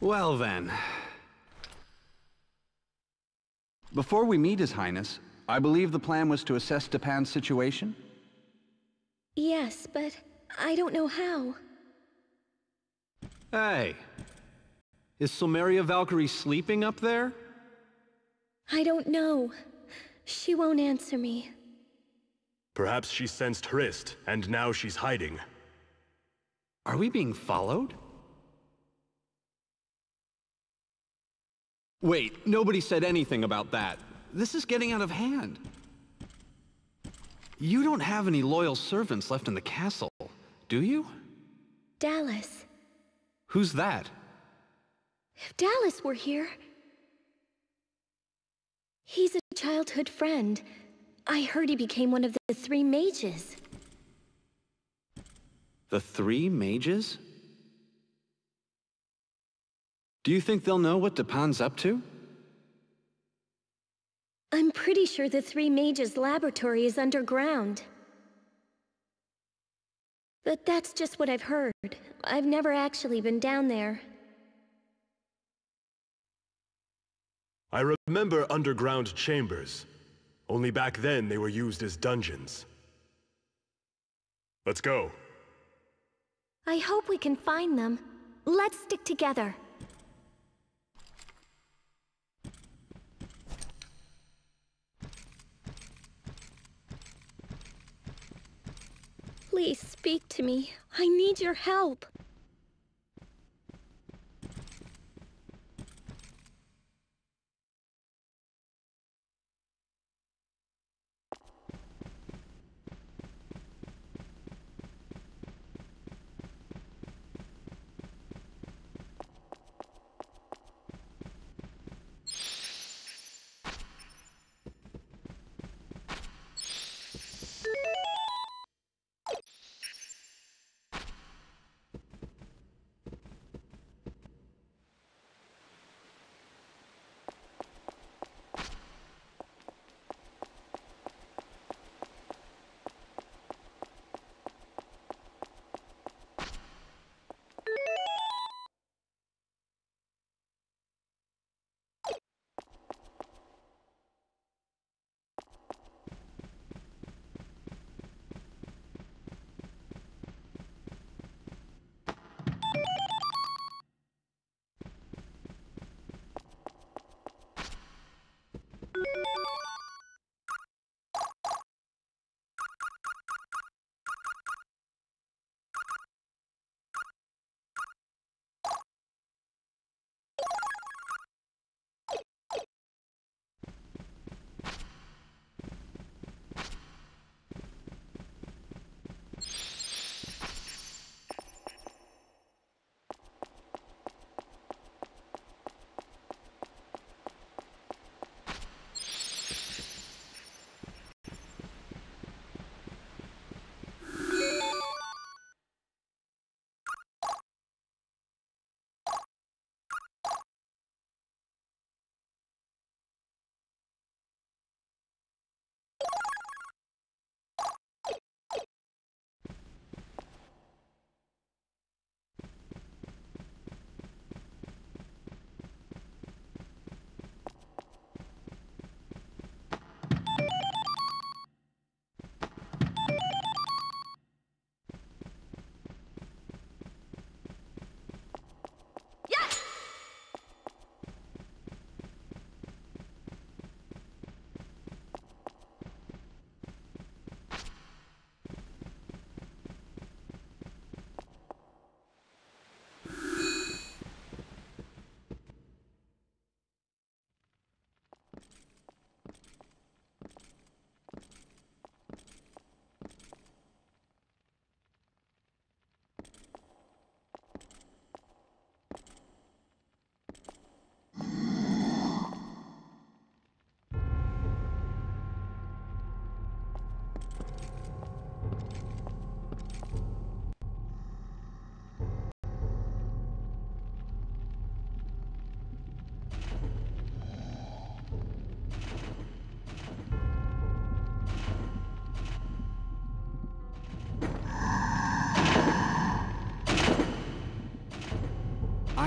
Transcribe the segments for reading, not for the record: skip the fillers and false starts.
Well then. Before we meet His Highness, I believe the plan was to assess Stepan's situation? Yes, but I don't know how. Hey. Is Silmeria Valkyrie sleeping up there? I don't know. She won't answer me. Perhaps she sensed Hrist, and now she's hiding. Are we being followed? Wait, nobody said anything about that. This is getting out of hand. You don't have any loyal servants left in the castle, do you? Dallas. Who's that? If Dallas were here... He's a childhood friend. I heard he became one of the 3 mages. The 3 mages? Do you think they'll know what Stepan's up to? I'm pretty sure the 3 mages' laboratory is underground. But that's just what I've heard. I've never actually been down there. I remember underground chambers. Only back then they were used as dungeons. Let's go. I hope we can find them. Let's stick together. Please speak to me. I need your help.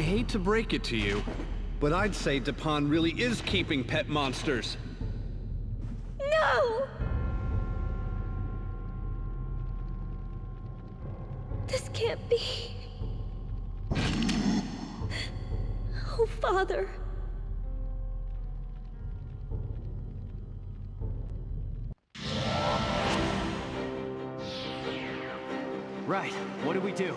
hate to break it to you, but I'd say Dupin really is keeping pet monsters. No! This can't be. Oh, Father. Right, what do we do?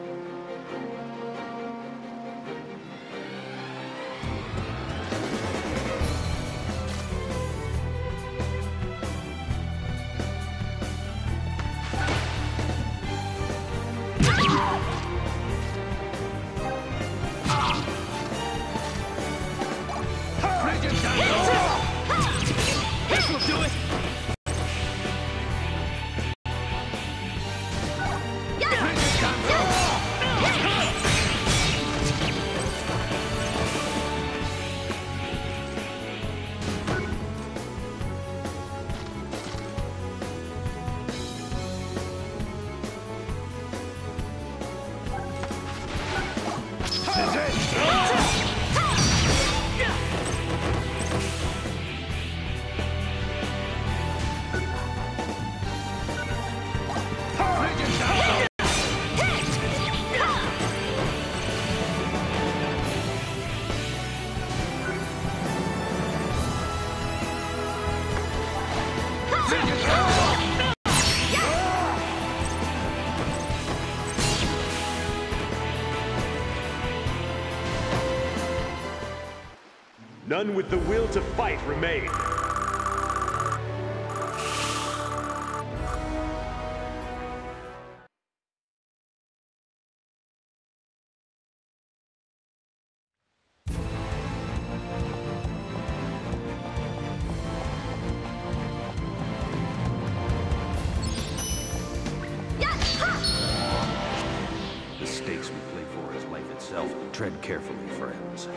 This will do it! None with the will to fight remain. The stakes we play for is life itself. Tread carefully, friends.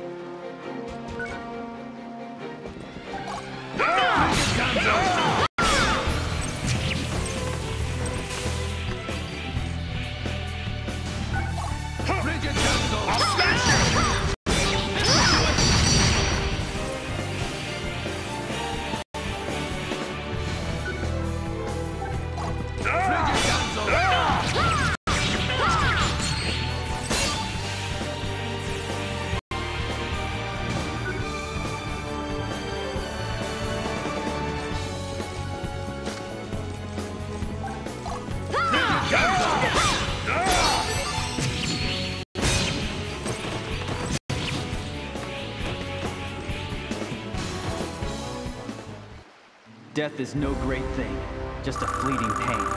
Death is no great thing, just a fleeting pain.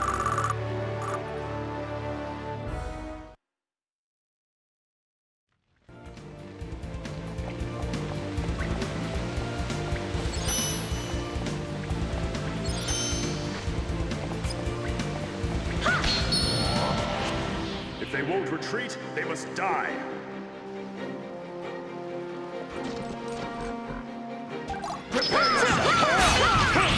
If they won't retreat, they must die. Prepare yourself!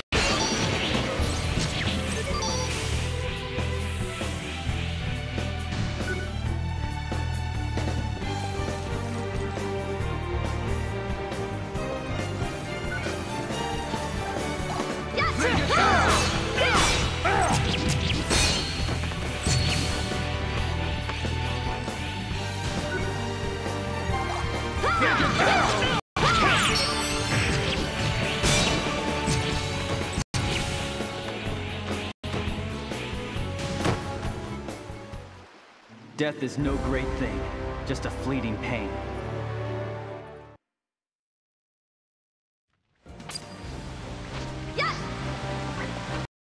Death is no great thing, just a fleeting pain.